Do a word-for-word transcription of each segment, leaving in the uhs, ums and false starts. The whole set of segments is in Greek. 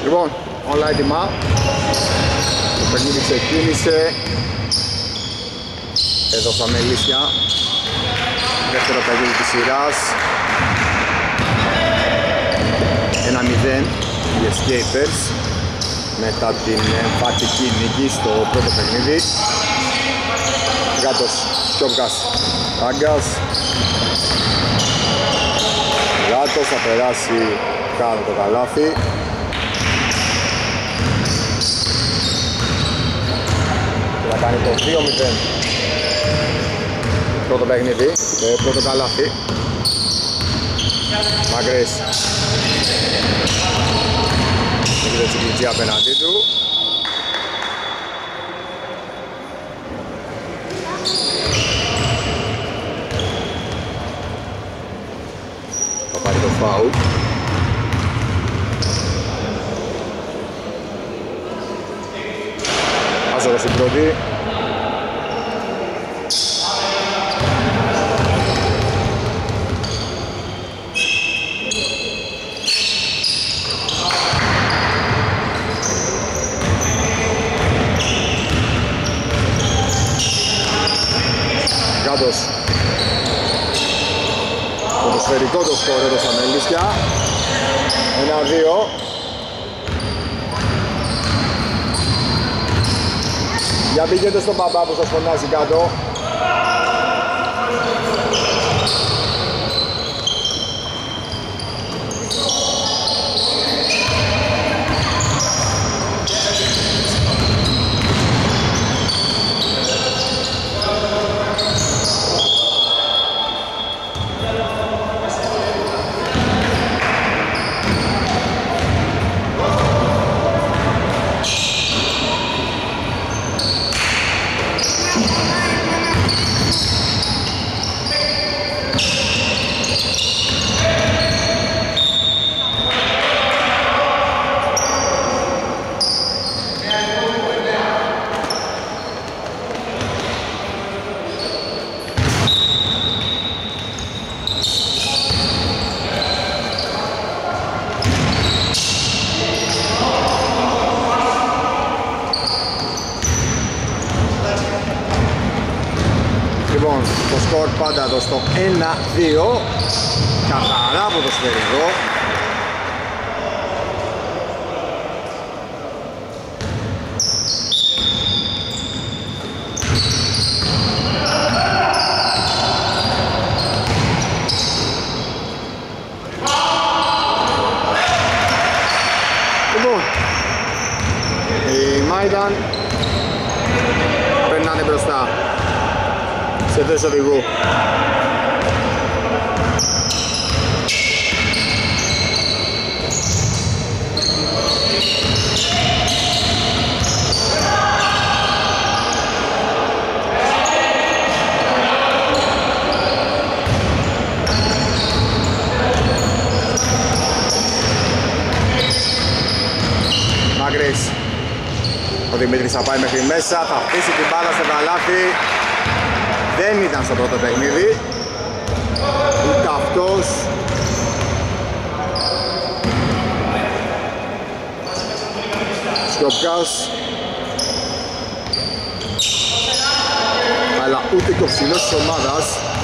Λοιπόν, όλα έτοιμα. Το παιχνίδι ξεκίνησε. Εδώ στα Μελίσια. Δεύτερο παιχνίδι της σειράς. ένα μηδέν οι Escapers μετά την εμφατική νίκη στο πρώτο παιχνίδι. Γάτος, Σιόπκας, Άγκας. Γάτος θα περάσει κάτω το καλάθι. Και θα κάνει το δύο μηδέν πρώτο παιχνίδι, το πρώτο καλάθι. Μαγκρές. Έχετε τσικλιτζή απέναντί του. Θα πάρει το φάουλ. Άσορος στην πρώτη. Κάτος. Ποδοσφαιρικό το σκορ εδώ στα Μελίσια. ένα δύο. Για πηγαίνετε στον μπαμπά που σας φωνάζει κάτω. Πάντα εδώ στο ένα δύο. Καθαρά ποδοσφαιρικό. Λοιπόν, οι Μάιταν περνάνε μπροστά σε θέση οδηγού. Μαγκρής. Ο Δημήτρης θα πάει μέχρι μέσα, θα αφήσει την μπάλα στο καλάθι. Δεν ήταν στο πρώτο παιχνίδι. Ούτε αυτός. Σκοπκάς. Αλλά ούτε και ο ψηλός της ομάδας.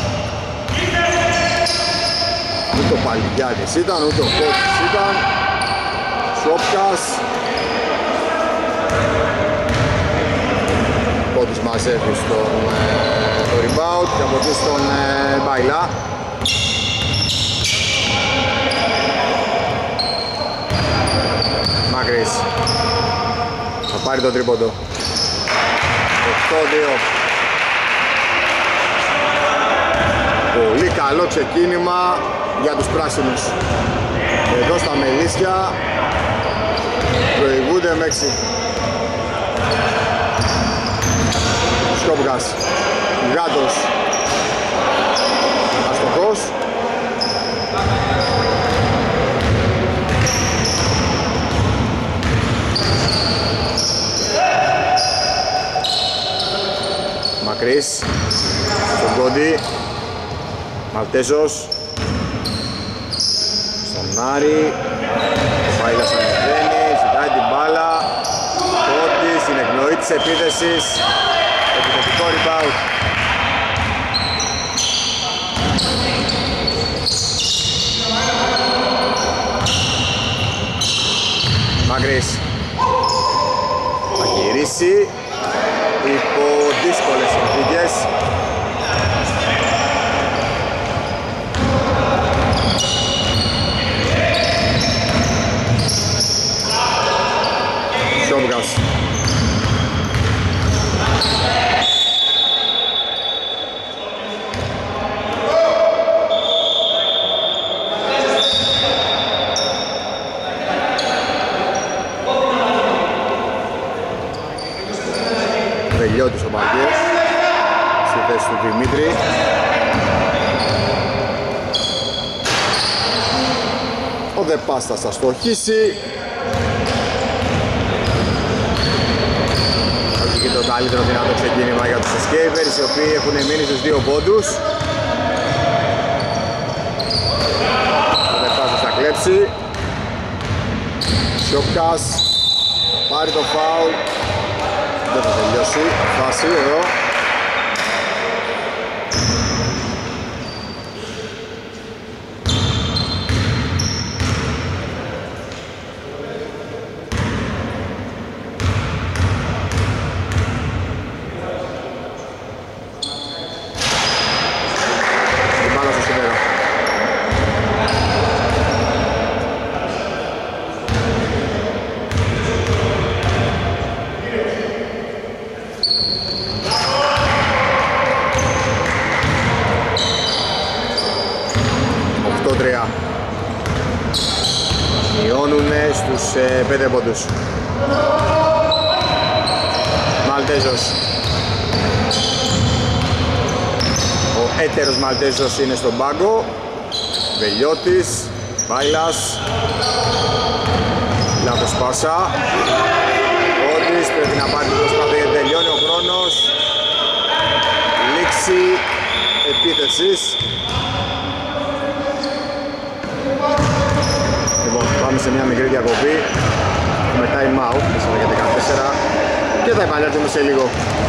Ούτε ο Παλιγιάδης ήταν, ούτε ο Κότσης ήταν. Σκοπκάς. Κότσης μαζεύει στον το rebound και από εκεί στον ε, Μπαϊλά. Μαγκρής θα πάρει το τρίποντο. οκτώ δύο. Πολύ καλό ξεκίνημα για τους πράσινους. Εδώ στα Μελίσια προηγούνται με έξι. Σκόπκας, Γάτος, αστοχός. Μακρύς, στον Κόντι, Μαλτέζος, στον Άρη, ο Φάιλας ανεβαίνει, ζητάει μπάλα. Πόντι στην εκπνοή της επίθεσης. Επιθετικό rebound. Μαγκρής θα γυρίσει υπό δύσκολες συνθήκες. Σιόμπγκας. Βελιώτης ο Μαγκές στη θέση του Δημήτρη. Ο Δεπάστας θα στοχίσει. Και το καλύτερο δυνατό ξεκίνημα για τους Escapers, οι οποίοι έχουν μείνει στους δύο πόντους. Ο Δεπάστας θα κλέψει. Σιόπκας πάρει το φάουλ. Δεν θα τελειώσει η φάση εδώ. Μειώνουνε στους ε, πέντε πόντους. Μαλτέζος. Ο έτερος Μαλτέζος είναι στον πάγκο. Βελιώτης, Μπάιλας. Λάθος πάσα. Ότις πρέπει να πάρει το προσπάθεια γιατί τελειώνει ο χρόνος. Λήξη επίθεσης. Πάμε σε μια μικρή διακοπή με time out, τέσσερα και δεκατέσσερα, και θα επανέλθουμε σε λίγο.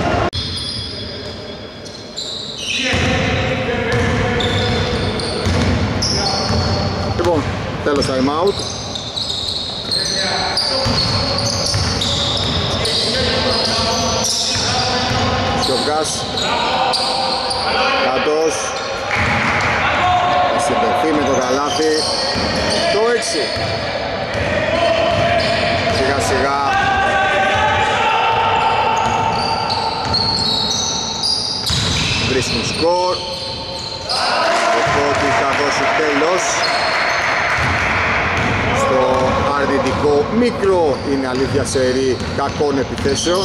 Λοιπόν, τέλος time out. Σιόπκας κάτος. Θα συντεθεί με το καλάθι. Το έξι. Σιγά σιγά βρίσκουν σκορ. Οπότε θα δώσει τέλος στο αρνητικό μικρό, είναι αλήθεια, σερί κακών επιθέσεων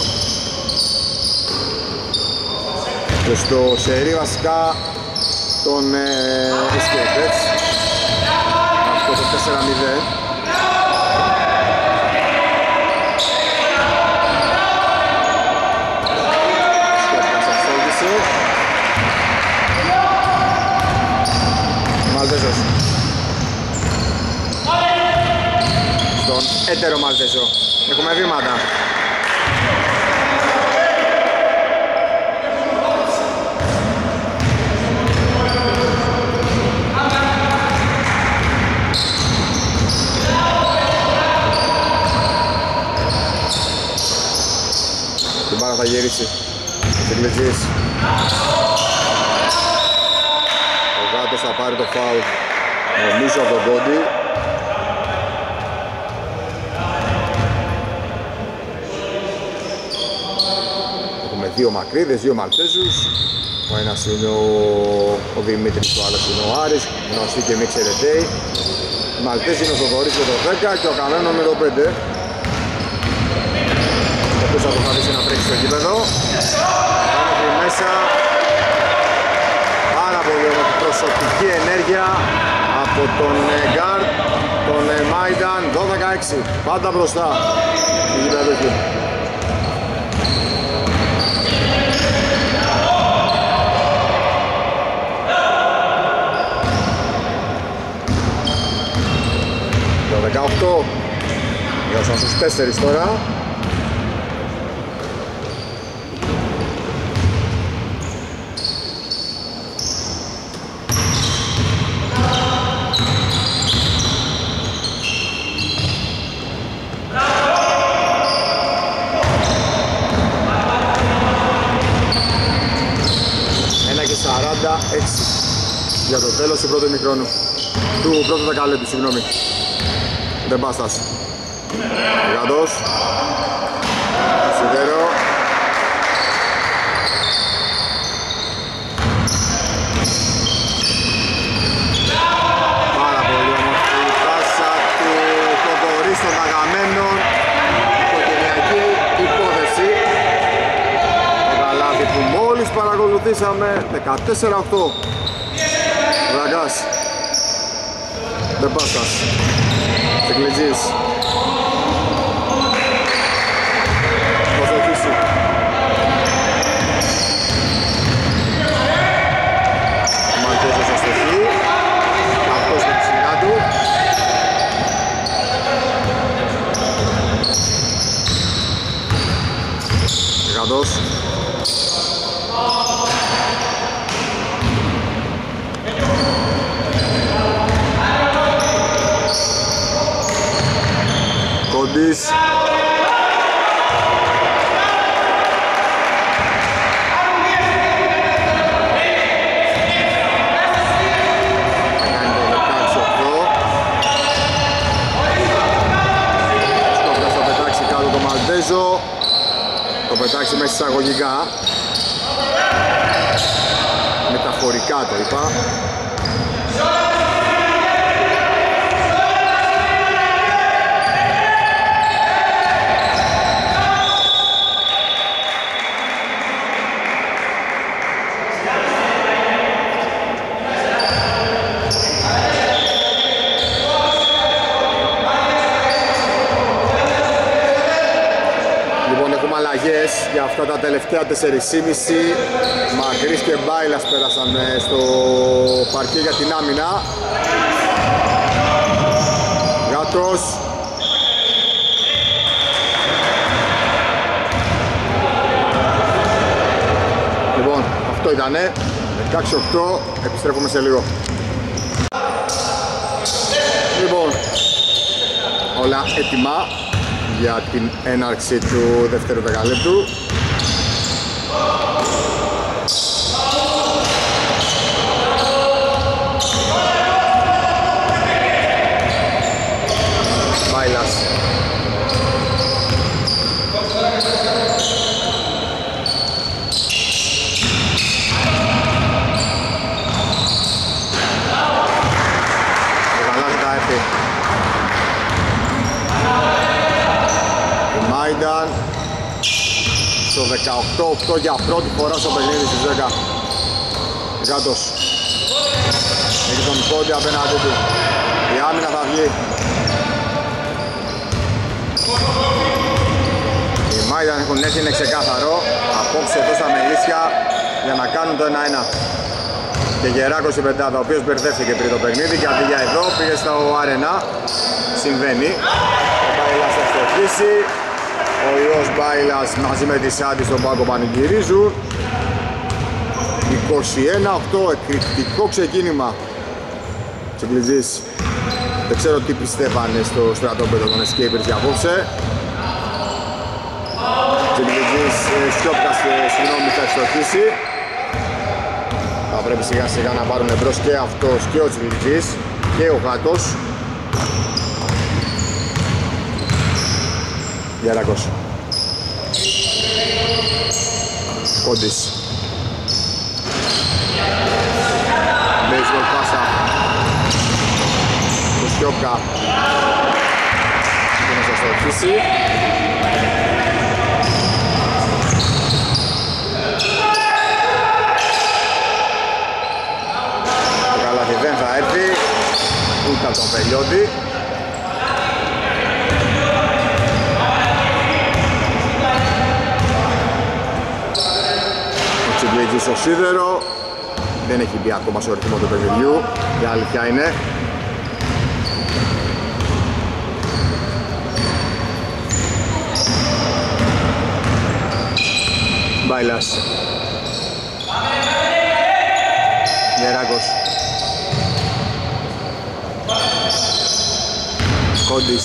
και στο σερί βασικά των ε, Escapers. Αυτό το τέσσερα μηδέν. Μαλτέζος στον έτερο Μαλτέζο. Έχουμε βήματα. Την μπάλα θα γυρίσει ο Τιγκλετζής. Ο Γάτος θα πάρει το φάουλ, νομίζω από τον Κόντι. Έχουμε δύο μακρύδες, δύο Μαλτέζους. Ο ένας είναι ο, ο Δημήτρης, ο άλλος είναι ο Άρης, γνωστή και μη ξερεταίοι. Η Μαλτέζη είναι ο Θοδωρής με το δέκα και ο Κανένας με το πέντε. Θα το καθίσει να τρέξει στο γήπεδο. Πάμε εκεί μέσα. Πάρα πολύ όμορφη προσωπική ενέργεια από τον Γκάρτ, τον Μάινταν. Δώδεκα έξι, πάντα μπροστά στη γήπεδο. Το δεκαοκτώ, η Μείωσαν στους τέσσερις τώρα. Ένα και σαράντα έξι για το τέλος του πρώτου ημιχρόνου. Του πρώτου δεκαλέπτου, συγγνώμη. Δεν πάστας. Γιγαντός. Σιδέρο. Πάρα πολύ όμορφη η πάσα του Θοδωρή των Αγαμένων. Οικογενειακή υπόθεση. Το καλάθι που μόλις παρακολουθήσαμε. δεκατέσσερα οκτώ. Βραγκάς. Δεν πάστας. Τσιγκλιτζής. Θα βοηθήσει. Μαλτέζος αστοχή. Αυτός με τη σειρά του. Γιγαντός. Κόντις. Κάνει το δεκαέξι οκτώ. Σκόπτας το πετάξει κάτω το Μαλτέζο. Το πετάξει μέσα εισαγωγικά. Μεταφορικά το είπα. Για αυτά τα τελευταία τέσσερα κόμμα πέντε Μακρύς και Μπάιλας πέρασαν στο παρκέ για την άμυνα. Γάτος. Λοιπόν, αυτό ήτανε δεκαέξι οκτώ, επιστρέφουμε σε λίγο. Λοιπόν, όλα έτοιμα για την έναρξη του δεύτερου δεκαλέπτου. Μπάιλας. Γαλάζει τα έφη. Μάινταν στο δεκαοκτώ οκτώ για πρώτη φορά στο παιχνίδι στις δέκα. Γάτος. Έχει τον Κόντι απέναντί του. Η άμυνα θα βγει. Οι Μάινταν έχουν έρθει, είναι ξεκάθαρο. Απόψε εδώ στα Μελίσια για να κάνουν το ένα ένα. Και Γεράκος η πεντάδα, ο οποίος μπερδεύτηκε πριν το παιχνίδι και αντί για εδώ πήγε στο Άρενα. Συμβαίνει. Ο Μπάιλας θα στοχίσει. Ο Ιως Μπάιλας μαζί με τη Σάντι στον πάγκο πανηγυρίζουν. είκοσι ένα οκτώ, εκρηκτικό ξεκίνημα. Τσιγκλιτζής. Δεν ξέρω τι πιστεύανε στο στρατόπεδο των Escapers για απόψε. Τσιγκλιτζής, Σιόπτας, συγγνώμη, θα ευστοχίσει. Θα πρέπει σιγά σιγά να πάρουν εμπρός και αυτός και ο Τσιγκλιτζής και ο Γάτος. Γεράκος. Κόντις. Baseball πάσα. Το Σιόπκα. Και να σας το αρχίσει. Το καλάθι δεν θα έρθει. Ούτε από τον Πελιώτη. Τσιγκλιτζής στο σίδερο. Δεν έχει μπει ακόμα στο ρυθμό του παιχνιδιού. Η αλήθεια είναι. Μπάιλας. Γεράκος. Κόντις.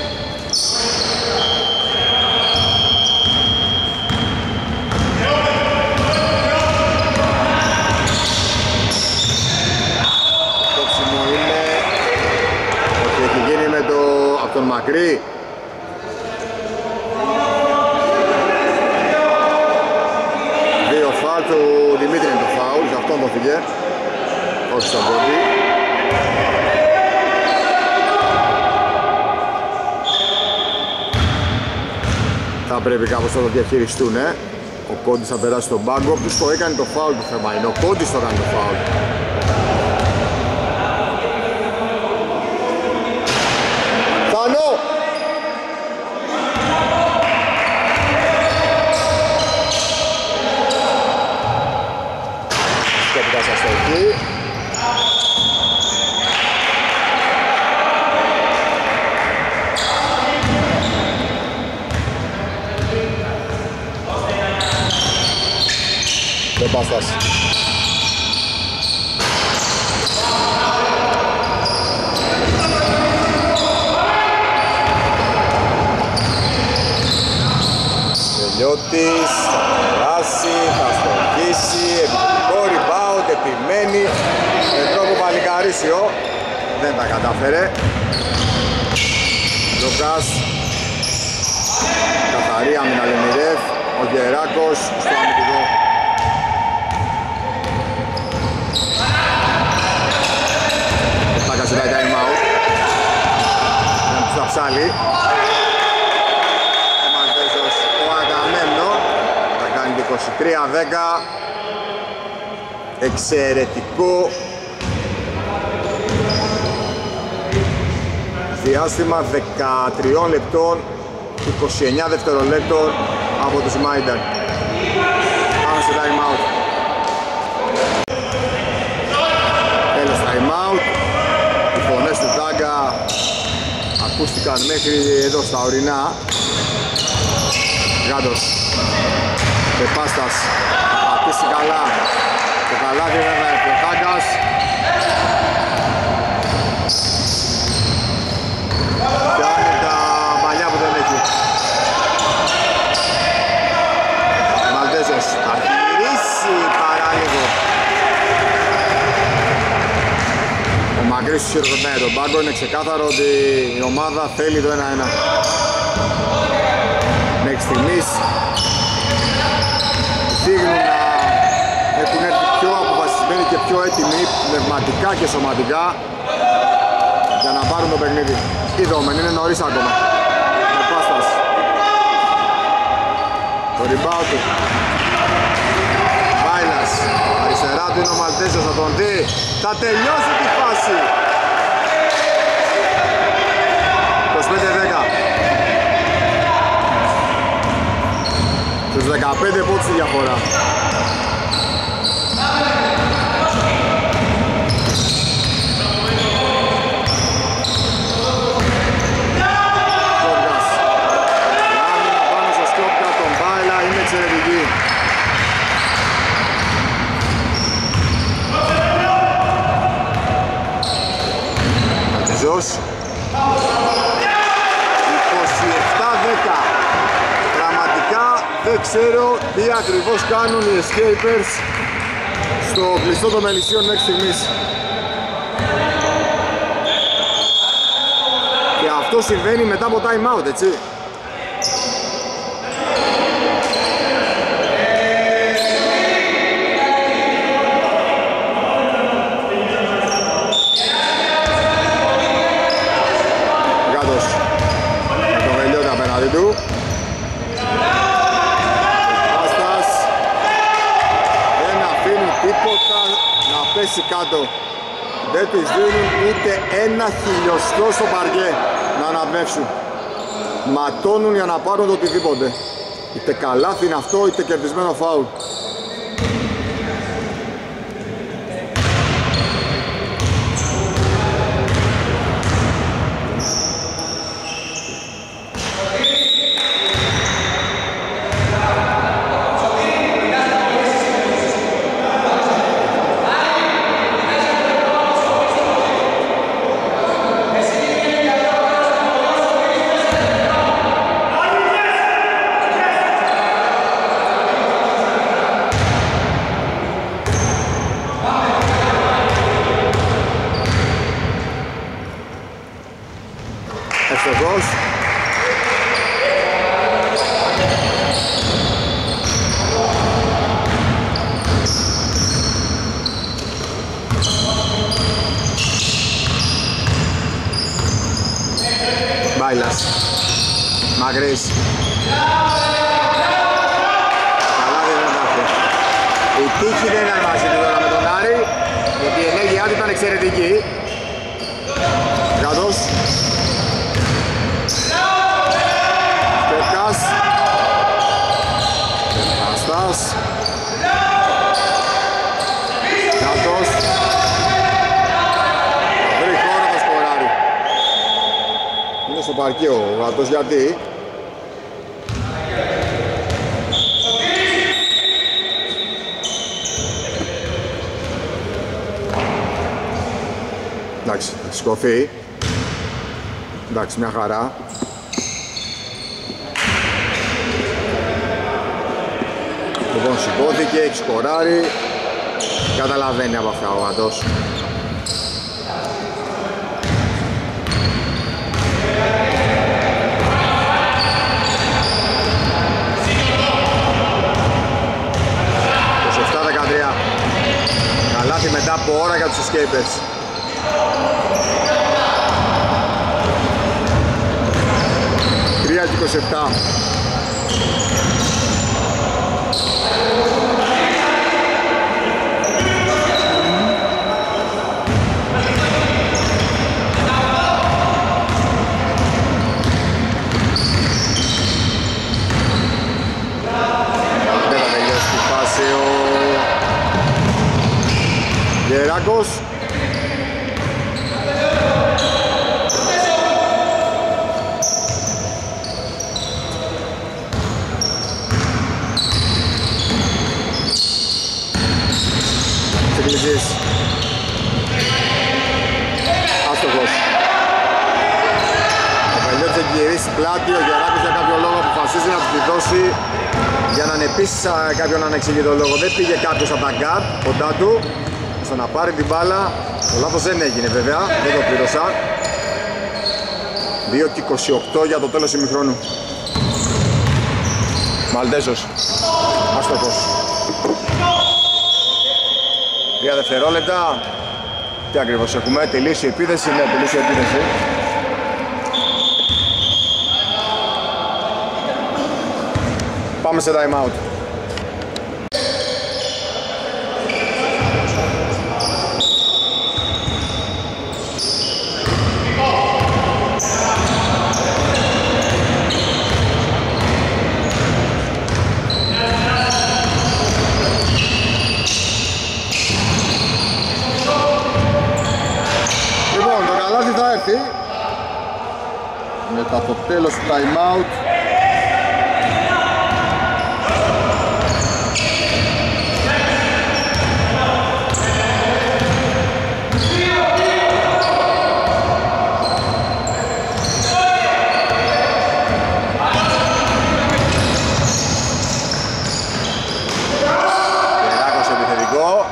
Το ψημό είναι ότι έχει γίνει με το από τον Μακρύ. Δύο φάουλ του Δημήτρη είναι το φάουλ, σε αυτόν το φύγε. Όχι στον Κόντι. Θα πρέπει κάπως να το διαχειριστούν, ε. Ο Κόντις θα περάσει στον πάγκο, ποιος το έκανε το φάουλ, το θέμα είναι. Ο Κόντις το έκανε το φάουλ. Θάνο! Σκέπιτα σας το εκεί. Δεν πάστας. Τελειώτης, θα περάσει, θα στοχίσει, επιθετικό rebound, επιμένει. Με τρόπο παλικαρίσιο, δεν τα κατάφερε. Λουκάς, καθαρή άμυνα Λεμιρεύ, ο Γεράκος στο αμυντικό. Θα κάτσει time out. Να τους τα ψάλει. Ο Μαλτέζος, ο Αγαμέμνο, θα κάνει το είκοσι τρία δέκα. Εξαιρετικό διάστημα δεκατρία λεπτών, είκοσι εννέα δευτερολέπτων από τους Μάιντερ. Πάμε σε time out. Τέλος time out. Οι φωνές του Τάγκα ακούστηκαν μέχρι εδώ στα ορεινά. Γάντος, Πεπάστας, θα πατήσει καλά. Το καλάθι βέβαια είναι ο Τάγκας. Πιάνει τα παλιά που δεν έχει. Μαλτέζος θα γυρίσει παράλογο. Ο Μακρύς του χειροκροτάει τον πάγκο, είναι ξεκάθαρο ότι η ομάδα θέλει το ένα ένα. Μέχρι στιγμής δείχνουν να έχουν έρθει πιο αποφασισμένοι και πιο έτοιμοι πνευματικά και σωματικά για να πάρουν το παιχνίδι. Είδομεν, είναι νωρίς ακόμα. Με Πάστας. Το rebound του. Βάιλας. Αριστερά του είναι ο Μαλτέζος, θα τον δει. Θα τελειώσει τη φάση. είκοσι πέντε δέκα. Τους δεκαπέντε πόντους τη διαφορά. Σκόπκας. Άμυνα πάνω στο Σκόπκα, τον Μπάιλα, είναι εξαιρετική. Ματιζός. είκοσι επτά δέκα. Πραγματικά δεν ξέρω τι ακριβώς κάνουν οι Escapers στο κλειστό των Μελισσίων μέχρι στιγμής. Και αυτό συμβαίνει μετά από time out, έτσι. Γάτος με τον Βελιώτη απέναντι του. Πάστας δεν αφήνει τίποτα να πέσει κάτω. Δεν τους δίνουν ούτε ένα χιλιοστό στο παρκέ να αναπνεύσουν. Ματώνουν για να πάρουν το οτιδήποτε. Είτε καλάθι είναι αυτό, είτε κερδισμένο φάουλ. Αστοχός. Μπάιλας. Μακρύς. Καλά δεν είναι. Η τύχη δεν είναι μαζί του τώρα με τον Άρη, γιατί η ενέργειά του ήταν εξαιρετική. Γάτος. Στεκάς. Αστάς. Γάτος. Θα βρει χώρο το σκοράρι. Είναι στο παρκείο ο Γάτος, γιατί εντάξει, σηκωθεί. Εντάξει, μια χαρά. Λοιπόν, σηκώθηκε, έχει σκοράρει. Καταλαβαίνει από αυτά ο Γάτος. είκοσι επτά δεκατρία. Καλάθι μετά από ώρα για τους Escapers. τρία και είκοσι επτά. Δεν θα τελειώσει τη φάση ο Γεράκος. Άστοχος. Ο Πελιώτης έχει γυρίσει πλάτη, ο Γεράκος για κάποιο λόγο αποφασίζει να του τη δώσει για να είναι επίσης κάποιον ανεξήγητο λόγο. Δεν πήγε κάποιος από τα γκάρτ κοντά του ώστε να πάρει την μπάλα. Το λάθος δεν έγινε βέβαια, δεν το πλήρωσα. δύο και είκοσι οκτώ για το τέλος ημιχρόνου. Μαλτέζος. Άστοχος. Τρία δευτερόλεπτα. Τι ακριβώς έχουμε, τελείωσε η επίθεση, ναι, τελείωσε η επίθεση. Πάμε σε time out. Μετά το τέλος του time out. Γεράκος επιθετικό.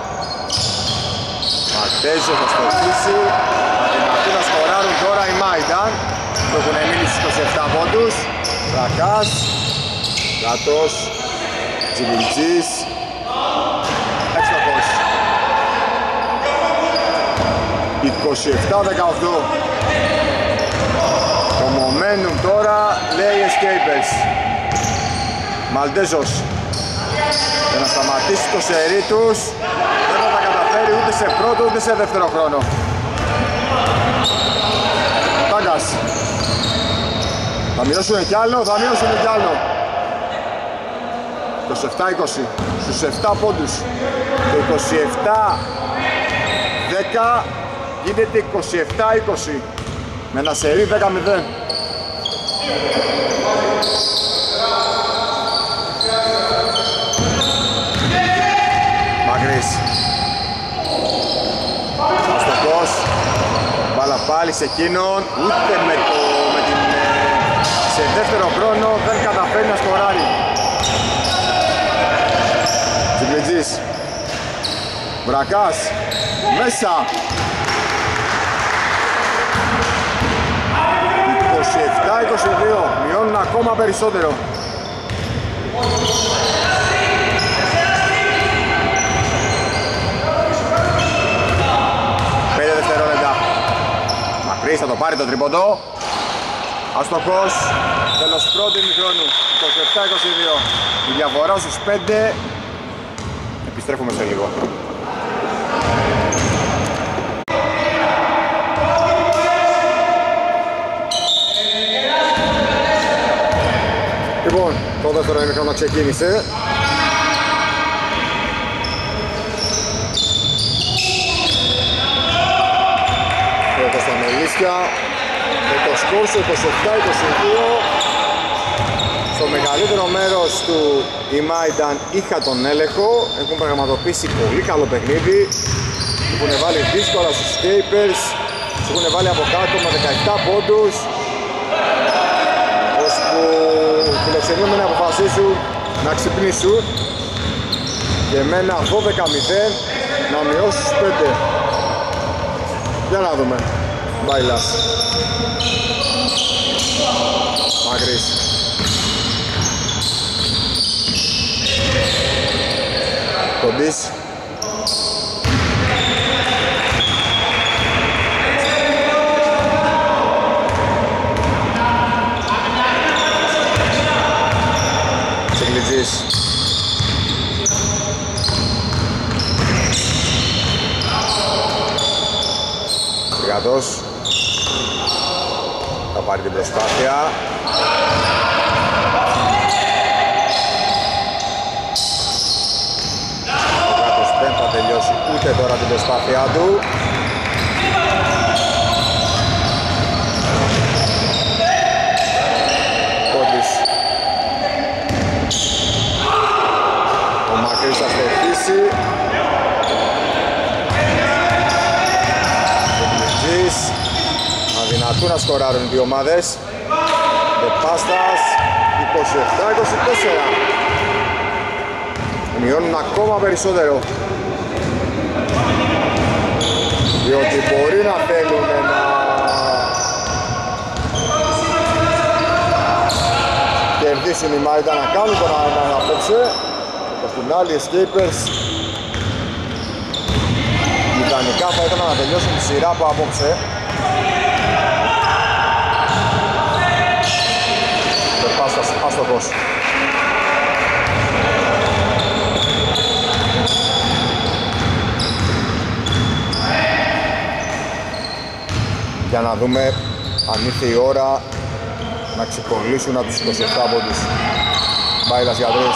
Μαρτέζο θα στοχίσει. Θα να σκοράρουν τώρα οι Μάινταν που έχουν μείνει στους είκοσι επτά πόντους. Βρακάς, Γάτος, Τζιλιτζής, έξτοχος. είκοσι επτά δεκαοκτώ. Το momentum τώρα λέει Escapers. Μαλτέζος για να σταματήσει το σερί τους. Δεν θα τα καταφέρει ούτε σε πρώτο ούτε σε δεύτερο χρόνο. Τάγκας. Θα μειώσουν κι άλλο, θα μειώσουν κι άλλο. είκοσι επτά είκοσι στους επτά πόντους. Το είκοσι επτά δέκα γίνεται είκοσι επτά είκοσι με ένα σερί δέκα μηδέν. Μακρύς. Αστοχός. Μπάλα πάλι σε εκείνον. Ούτε με, το, με την, σε δεύτερο χρόνο δεν καταφέρει να σκοράρει. Τσικλιτζής. Βρακάς. Μέσα. είκοσι επτά είκοσι δύο, μειώνουν ακόμα περισσότερο. Πέντε δευτερόλεπτα. Μακρύς θα το πάρει το τρίποντο. Αστοχός. Τέλος πρώτη ημιχρόνου. είκοσι επτά είκοσι δύο. Η διαφορά στους πέντε. Επιστρέφουμε σε λίγο. Λοιπόν, το δεύτερο ημίχρονο ξεκίνησε. Εδώ στα Μελίσια. Με το σκορ στο είκοσι επτά είκοσι δύο. Στο μεγαλύτερο μέρος του η Μάινταν είχα τον έλεγχο. Έχουν πραγματοποιήσει πολύ καλό παιχνίδι. Έχουν βάλει δύσκολα στους Escapers. Έχουν βάλει από κάτω με δεκαεπτά πόντους. Ώσπου φιλοξενούμενοι να αποφασίσουν να ξυπνήσουν και με ένα δώδεκα μηδέν να μειώσουν στους πέντε. Για να δούμε. Μπάιλας. Μακρύς. Κοντής. Τσιγκλιτζής. Τριγατός. Θα πάρει την προσπάθεια. Ο Τριγατός δεν θα τελειώσει ούτε τώρα την προσπάθειά του. Κόντις. Ο Μακρύς θα στοχίσει. Αδυνατούν να σκοράρουν οι δύο ομάδες. Δεπάστας είκοσι επτά είκοσι τέσσερα. Μειώνουν ακόμα περισσότερο. Διότι μπορεί να θέλουν να κερδίσουν οι Μάιντα, να κάνουν τον να απόψε. Από την άλλη οι Escapers ιδανικά θα ήθελαν να τελειώσουν τη σειρά από απόψε. Περπάστας άστοχος. Για να δούμε αν ήρθε η ώρα να ξεκολλήσουν από τους είκοσι επτά πόντους. Μπάιλας για τρεις.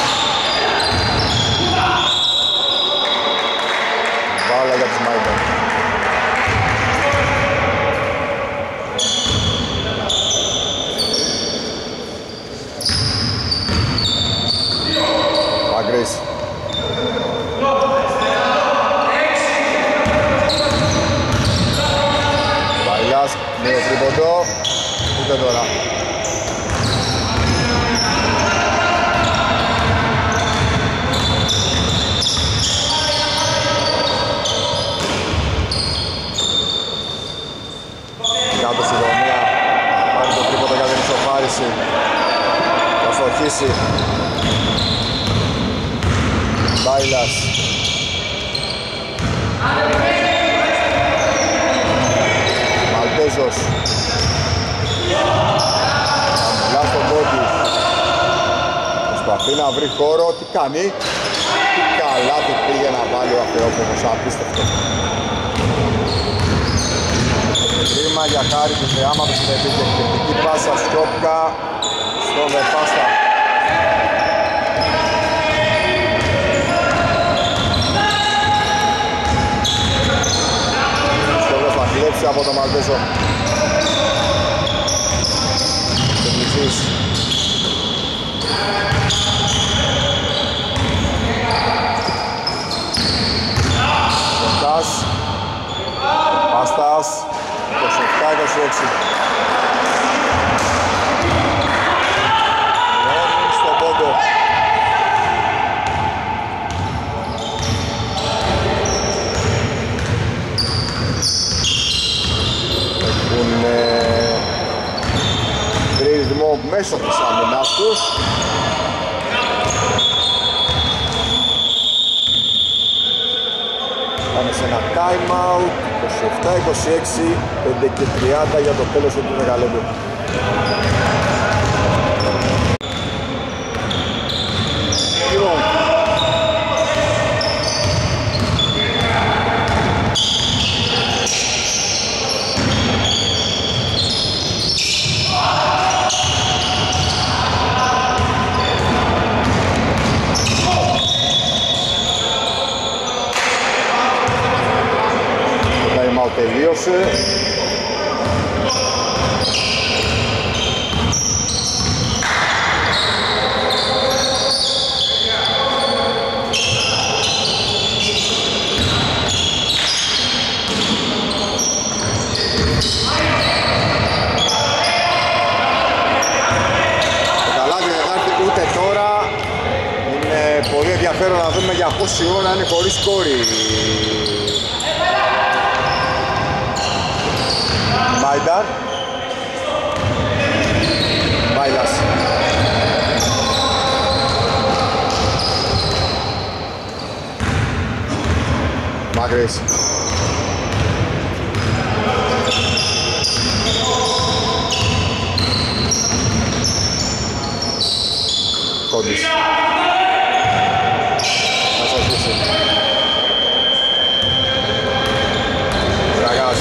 Βάλα για τους Μάιντα. Μακρύς. Μπάιλας, νέο τρίποντο, ούτε τώρα. Κάτω στη γωνία, πάρει το τρίποντο για την ισοφάριση. Θα στοχίσει. Μπάιλας. Μαλτέζος. Αμιλά στον πόντι. Προσπαθεί να βρει χώρο. Τι κάνει? Τι καλά του πήγε να βάλει ο Αθεόπουλος. Απίστευτο. Κρίμα για χάρη του θεάματος στην επιθετική πάσα Σκόπκα στον Βερπάστα. Κλέψει από το Μαλτέζο. Τεχνικής. Παστάς. Παστάς. είκοσι επτά είκοσι έξι. Μένουν στον πόντο. time out, είκοσι επτά είκοσι έξι, πέντε και τριάντα για το τέλος του δεκαλέπτου. Λοιπόν, τελείωσε. Το καλάδι δεν θα έρθει ούτε τώρα. Είναι πολύ ενδιαφέρον να δούμε για πόση ώρα είναι χωρίς κόρη. Μάινταρ Μάιλας Μάκρης Κόντις θα σας δείξει Ραγάς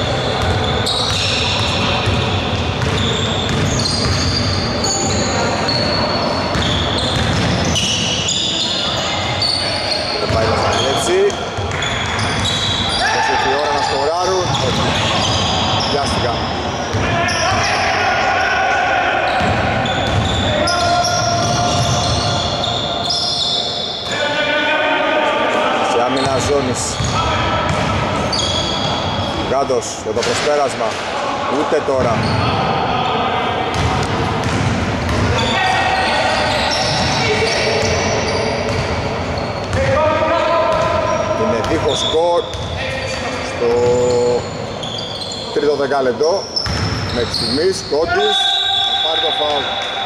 Γάντος για το προσπέρασμα, ούτε τώρα. Είναι δίχως σκορ στο τρίτο δεκάλεπτο. Μέχρι στιγμής Κόντις θα πάρει το φάουλ.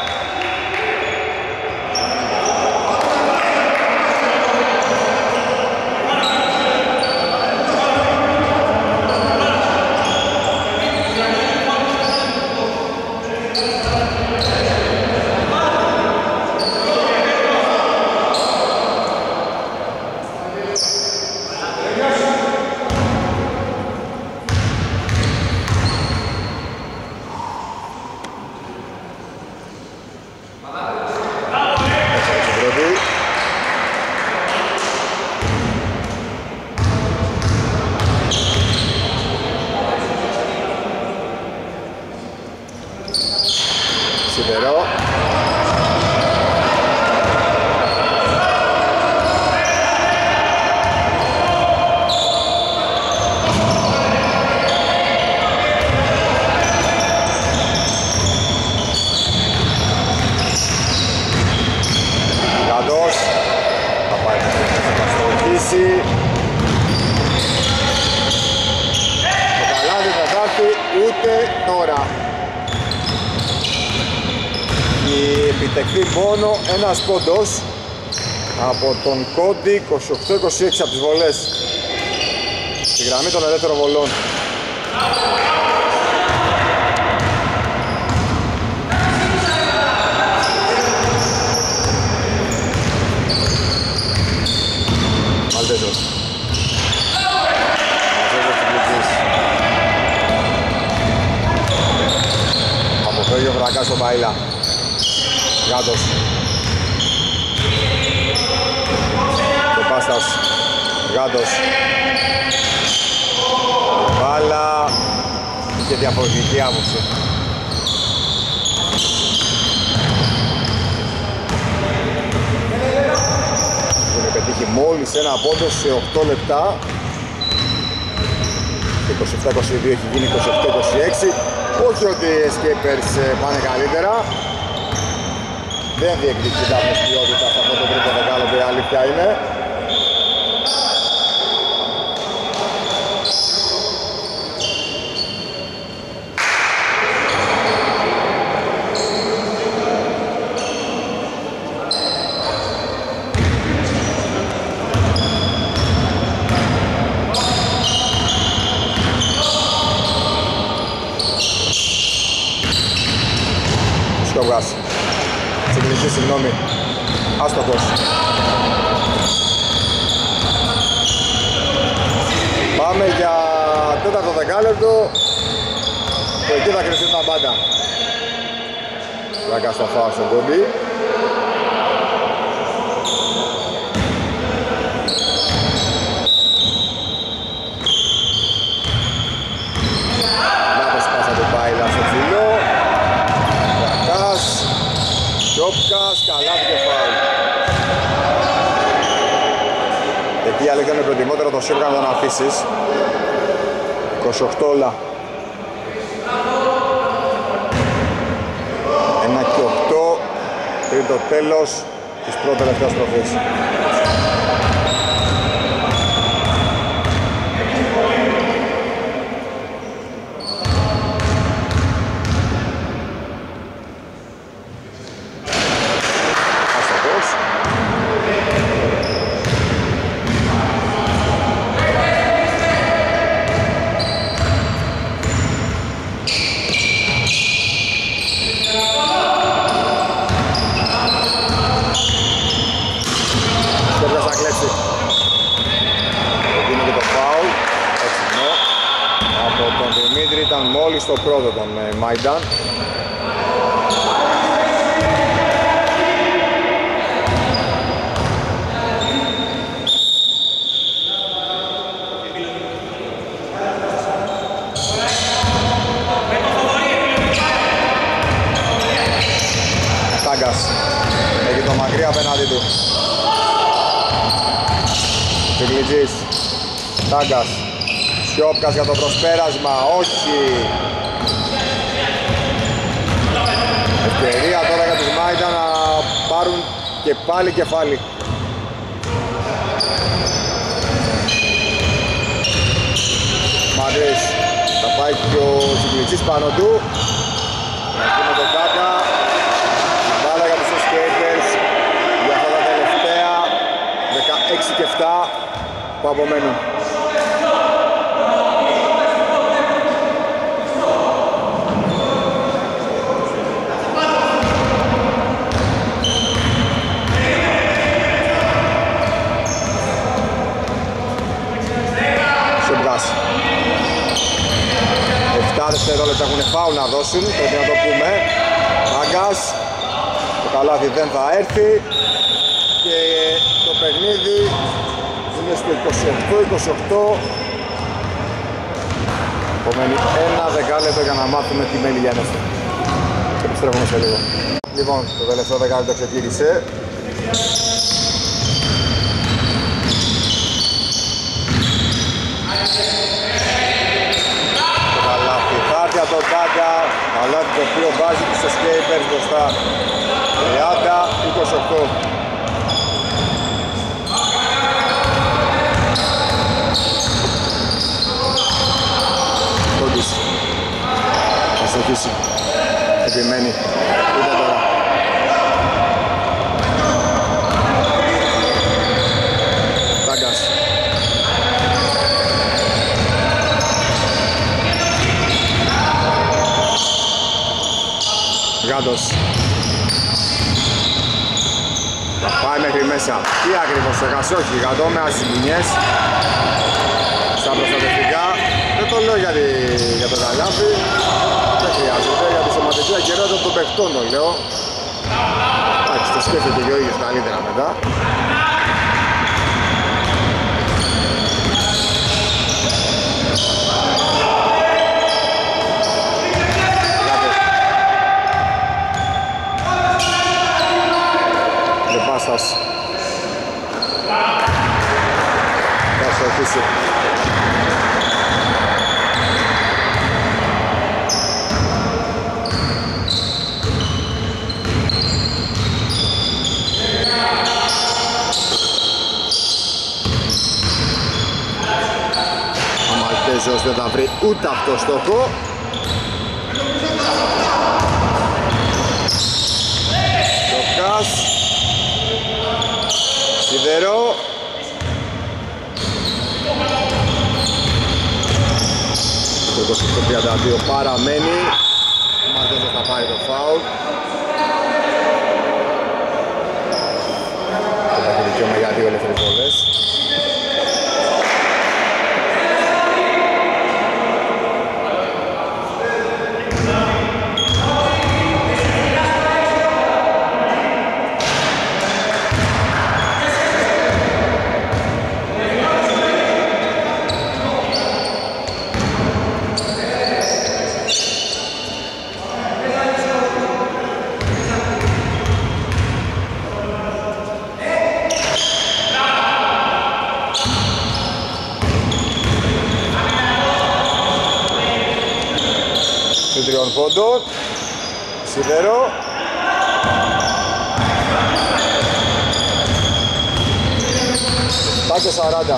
Σιδερό. Γαντός. Θα πάει να στοχίσει. Το καλάδι δεν θα έρθει ούτε τώρα. Η επιτεκτή μόνο ένας πόντος από τον Κόντι, είκοσι οκτώ είκοσι έξι από τις βολές στη γραμμή των ελεύθερων βολών. Μαλτέζος αποφεύγει ο Βρακάς στον Μπαΐλα. Γάντος και Πάστας. Γάντος μπάλα και διαφορετική άποψη. Έχουν πετύχει μόλις ένα πόντο σε οκτώ λεπτά. είκοσι επτά είκοσι δύο έχει γίνει είκοσι οκτώ είκοσι έξι. Όχι ότι οι Escapers πάνε καλύτερα. Δεν διεκδικεί τάφνες ποιότητα σε αυτό το τρίτο δεκάλεπτο, η αλήθεια είναι. Σιόπκας. Τσιγκλητής, συγγνώμη. Άστοχος. Πάμε για τέταρτο δεκάλεπτο. Το εκεί θα κρυφτεί τα μπάντα. Λάκα στο φάω στον Κόμπι. Λάθος πάσα του Πάιλα στο ψηλό. Λάκας. Σιόπκας, καλάθι και φάουλ. Εκεί αλήθεια με προτιμότερο το Σιόπκα να τον αφήσεις. είκοσι οκτώ όλα. ένα και οκτώ. Τρίτο τέλος της πρώτης τελευταίας στροφής. Ήταν μόλις το πρώτο τον Μάινταν. Τάγκας έχει το μακρύ απέναντι του. Τσιγκλιτζής. Τάγκας. Σιόπκας για το προσπέρασμα, όχι. Ευκαιρία τώρα για τους Μάιντα να πάρουν και πάλι κεφάλι. Μαντρής, θα πάει και ο Τσιγκλιτσής πάνω του. Με τον Κάκα. Μπάλα για τους Skaters για αυτά τα τελευταία δεκαέξι και επτά που απομένουν. επτά δευτερόλεπτα έχουν φάουλ να δώσουν, πρέπει να το πούμε. Μάγκας, το καλάθι δεν θα έρθει και το παιχνίδι είναι στο είκοσι οκτώ είκοσι οκτώ. Επομένει ένα δεκάλεπτο για να μάθουμε τι μέλη λιάνεστε. Επιστρέφουμε σε λίγο. Λοιπόν, το τελευταίο δεκάλεπτο ξεκίνησε. Για τον Τάκα, καλάθι το οποίο βάζει τους Escapers μπροστά τριάντα είκοσι οκτώ. Κόντις θα στοχίσει, επιμένει, ούτε τώρα. Τάγκας. Γάντος. Θα πάει μέχρι μέσα. Τι ακριβώς έχασε, όχι, Γάντο με ασυγκουνιές στα προστατευτικά. Δεν το λέω για, τη, για το καλάθι. Δεν χρειάζεται, για τη σωματική ακερότητα των παιχτών το λέω. Εντάξει, το σκέφτεται και ο ίδιος καλύτερα μετά. Πάστας θα στοχίσει. Ο Μαλτέζος δεν θα βρει ούτε αυτό στόχο. Σοκάς. Σιδερό. Το είκοσι οκτώ τριάντα δύο παραμένει. Ο Μαρτέζος θα πάρει το φάουλ. δικαίωμα για δύο ελεύθερες βολές. Πόντο, Σιδερό. Πάτσε σαράντα.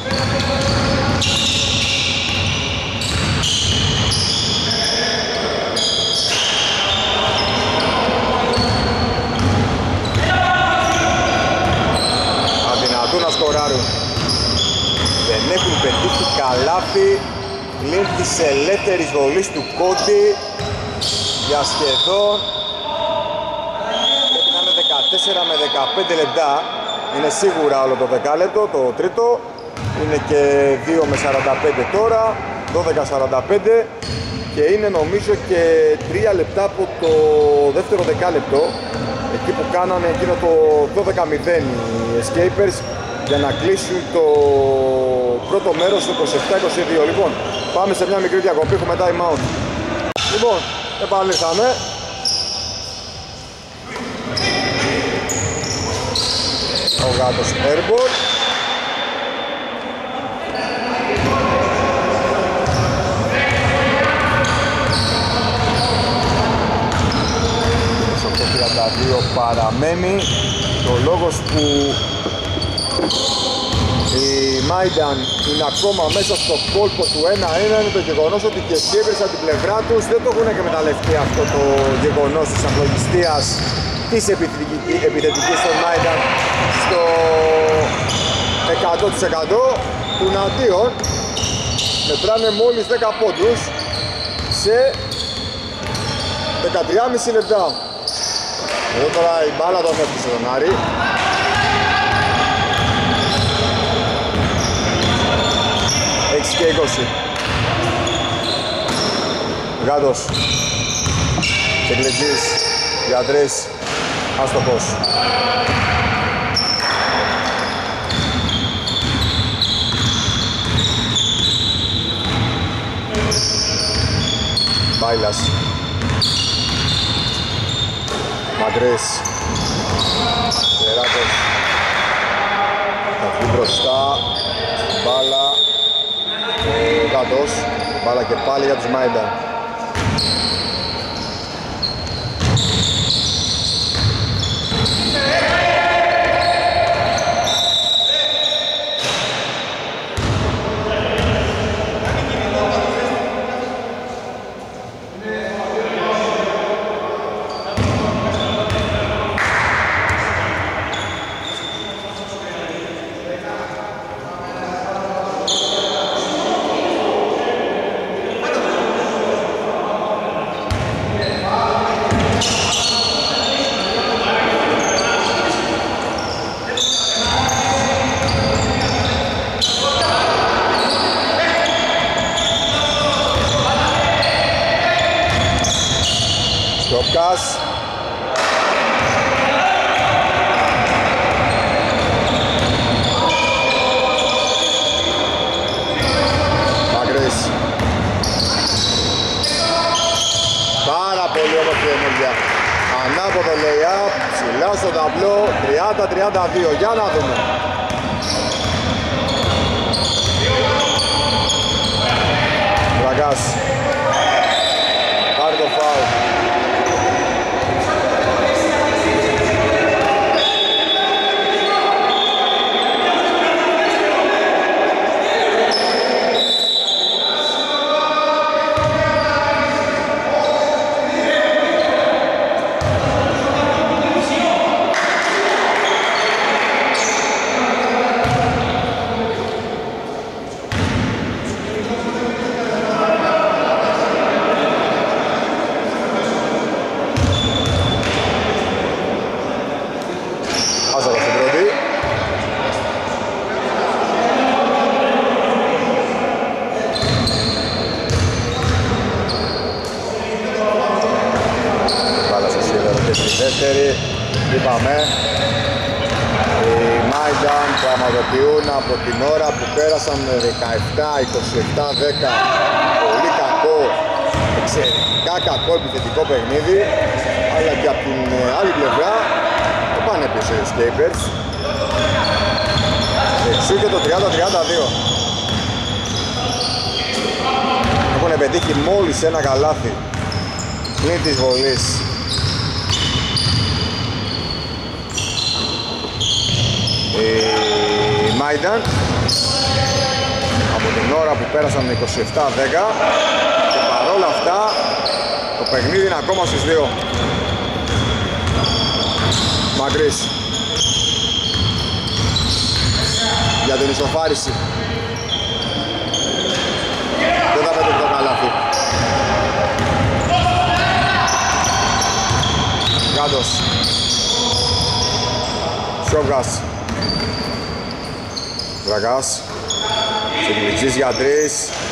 Αδυνατούν να σκοράρουν. Δεν έχουν πετύχει καλάθι πλην της ελεύθερης βολής του Κόντι για σχεδόν πρέπει να είναι δεκατέσσερα με δεκαπέντε λεπτά. Είναι σίγουρα όλο το δεκάλεπτο, το τρίτο. Είναι και δύο με σαράντα πέντε τώρα, δώδεκα σαράντα πέντε και είναι νομίζω και τρία λεπτά από το δεύτερο δεκάλεπτο, εκεί που κάνανε εκείνο το δώδεκα μηδέν οι Escapers για να κλείσουν το πρώτο μέρος στο είκοσι επτά είκοσι δύο. Λοιπόν, πάμε σε μια μικρή διακοπή, έχουμε time out. Λοιπόν, επανήλθαμε. Ο γάτος airball. Στο οκτώ τριάντα δύο παραμένει. Το λόγος που η Μάινταν είναι ακόμα μέσα στο κόλπο του ένα ένα είναι το γεγονός ότι και Escapers από την πλευρά τους δεν το έχουν εκμεταλλευτεί αυτό το γεγονός της απλογιστίας της επιθετικής των Μάινταν στο εκατό τοις εκατό του εναντίον. Μετράνε μόλις δέκα πόντους σε δεκατρία και μισό λεπτά. Εδώ τώρα η μπάλα τον έφτιασε τον Άρη. έξι και είκοσι. Γάτος Κεγκλετζής για τρεις, άστοχος. Μπάιλας Μακρύς Γεράτος θα βγει μπροστά στην μπάλα. Γάτος, μπάλα και πάλι για τους Μάινταν. Σκοπκάς. Μακρύς. Πάρα πολύ όμορφη ενέργεια. Ανάποδο lay-up, ψηλά στο ταμπλό, τριάντα τριάντα δύο. Για να δούμε. Βρακάς. Πάρει το φάουλ. δεύτερη, είπαμε. Οι Μάινταν πραγματοποιούν από την ώρα που πέρασαν δεκαεπτά είκοσι επτά δέκα πολύ κακό, εξαιρετικά κακό επιθετικό παιχνίδι, αλλά και από την άλλη πλευρά το πάνε πίσω οι Escapers. Εξού και το τριάντα τριάντα δύο. Έχουν πετύχει μόλις ένα καλάθι πλην της βολής. Οι Μάινταν από την ώρα που πέρασαν είκοσι επτά δέκα και παρόλα αυτά το παιχνίδι είναι ακόμα στις δύο. Μακρύς για την ισοφάριση. Δεν θα πέτει το καλάθι. Γάντος Σιόβγας Βραγάς Συγκλητσής για τρεις.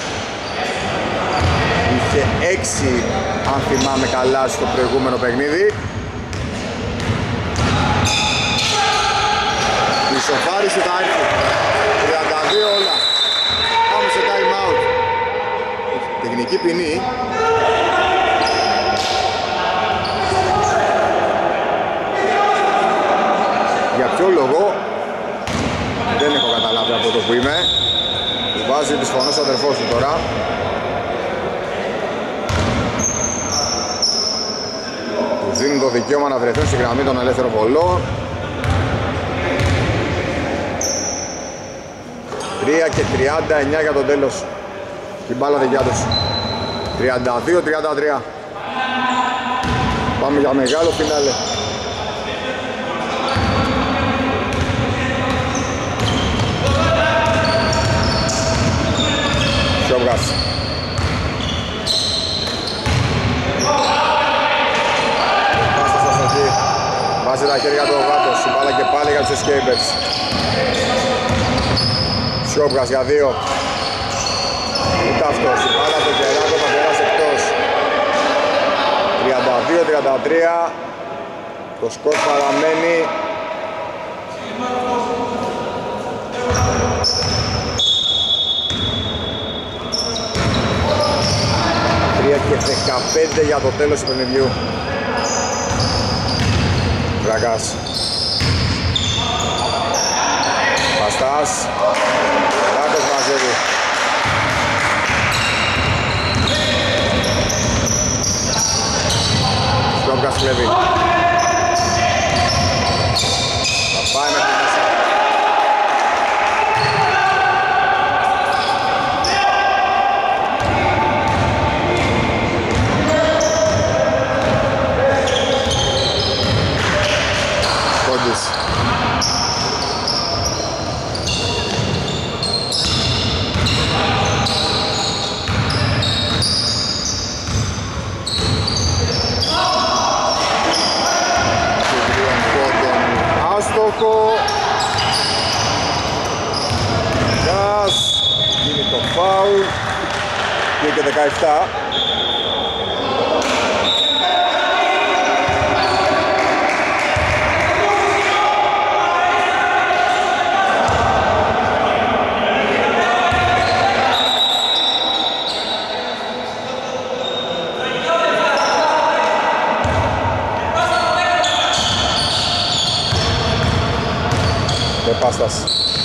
Είχε έξι αν θυμάμαι καλά στο προηγούμενο παιχνίδι. Η ισοφάριση θα έρθει. τριάντα δύο όλα. Πάμε σε time out. Τεχνική ποινή. Για ποιο λόγο δεν έχω καταλάβει από το που είμαι. Του βάζει τις φωνές ο αδερφός του τώρα. Τους δίνουν το δικαίωμα να βρεθούν στη γραμμή των ελεύθερων βολών. τρία και τριάντα εννιά για το τέλος. Την μπάλα δικιά τους. τριάντα δύο τριάντα τρία. Πάμε για μεγάλο φινάλε. Σιόβγας. Βάζει τα χέρια του ο Γάτος. Η μπάλα και πάλι για τους Escapers. Σιόβγας για δύο. Ούτε αυτός. Η μπάλα του Κεράκο θα περάσει εκτός. τριάντα δύο τριάντα τρία. Το σκορ παραμένει τρία και δεκαπέντε για το τέλος του παιχνιδιού. Βραγάς. Παστάς. Ράκος μαζεύει. Σιόβγας κλέβει. Θα πάει μέχρι μέσα. Κόντις. Άστοχο. Γκάς. Γίνει το φάουλ. Και δεκαεπτά. Πάστας.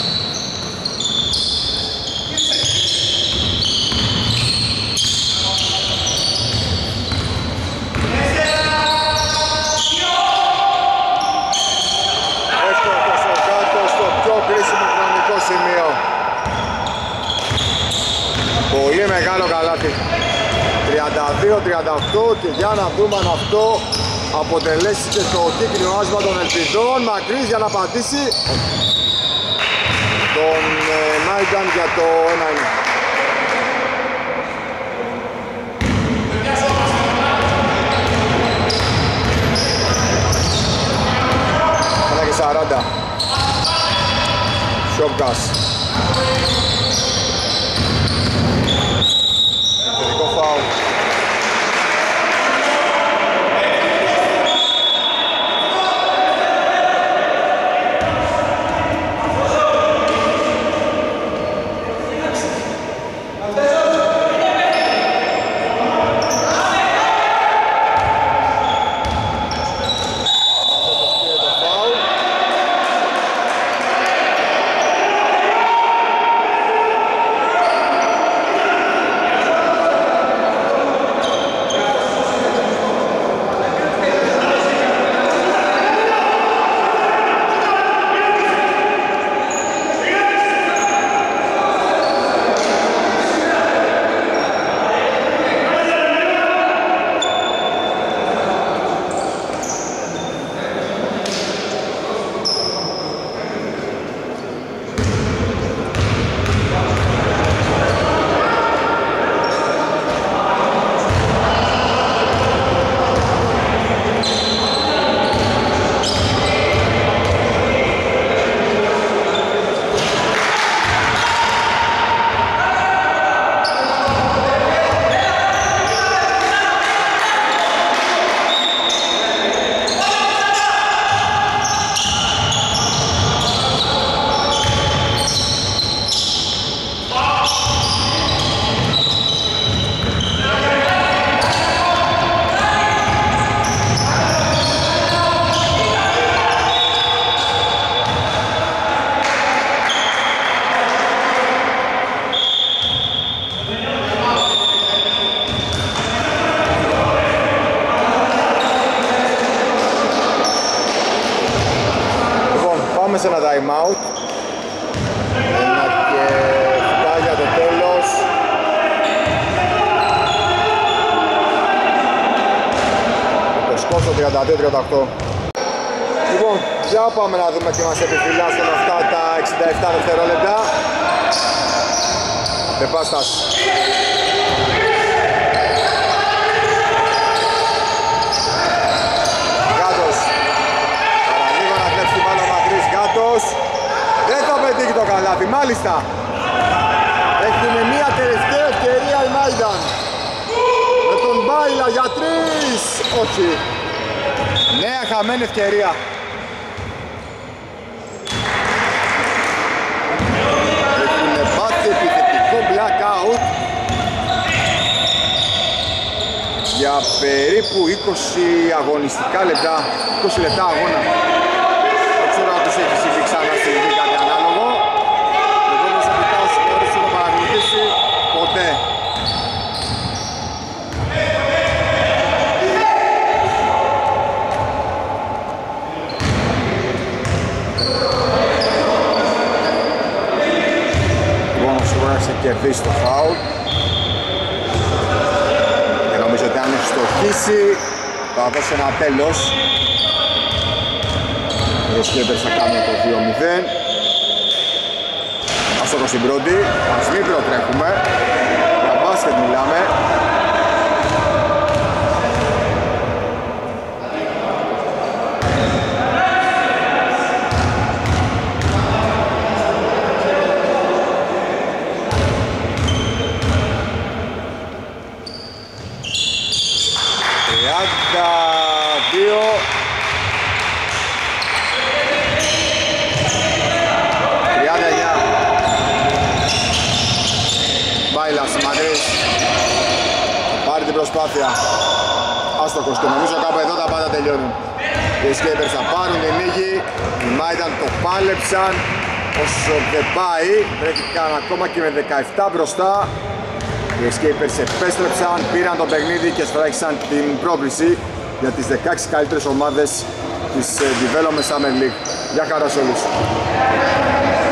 Εύκολος ο Γάτος στο πιο κρίσιμο χρονικό σημείο. Πολύ μεγάλο καλάθι. τριάντα δύο τριάντα οκτώ και για να δούμε αν αυτό αποτελέσει και το κύκλιο άσμα των ελπιδών. Μακρύς για να πατήσει τον Μάινταν για το ένα ένα. ένα και σαράντα. Σιόβγας. Τελικό φάουλ. time out. Ένα και φτάνει για το τέλος. Το σκορ στο τριάντα δύο τριάντα οκτώ. Λοιπόν, για πάμε να δούμε τι μας επιφυλάσσουν αυτά τα εξήντα επτά δευτερόλεπτα. Επάσταση. Γάτος. Παραλίγο να κλέψει την μπάλα μακρύς. Γάτος. Δεν θα πετύχει το καλάθι, μάλιστα. Έχουμε μία τελευταία ευκαιρία η Μάινταν. Με τον Μπάιλα για τρεις. Όχι. Νέα χαμένη ευκαιρία. Έχουν πάθει επιθετικό blackout για περίπου είκοσι αγωνιστικά λεπτά, είκοσι λεπτά αγώνα. Δεν ξέρω αν τους έχει συμβεί ξανά στη Λιβύη κάτι ανάλογο. Εγώ προσωπικά όσοι φορές έχω παρακολουθήσει ποτέ. Κερδίσει το φάουλ και νομίζω ότι αν έχει στοχίσει θα δώσει ένα τέλος. Οι Σκέπερς θα κάνουν το δύο μηδέν. Ας το στην πρώτη, ας μην προτρέχουμε, για μπάσκετ μιλάμε. Προσπάθεια άστοχος και νομίζω κάπου εδώ τα πάντα τελειώνουν. Οι Σκέπερς θα πάρουν την νίκη, οι Μάινταν το πάλεψαν όσο δεν πάει, βρέθηκαν ακόμα και με δεκαεπτά μπροστά. Οι Σκέπερς επέστρεψαν, πήραν το παιχνίδι και σφράγισαν την πρόκριση για τις δεκαέξι καλύτερες ομάδες της Development Summer League. Γεια χαρά σε όλους.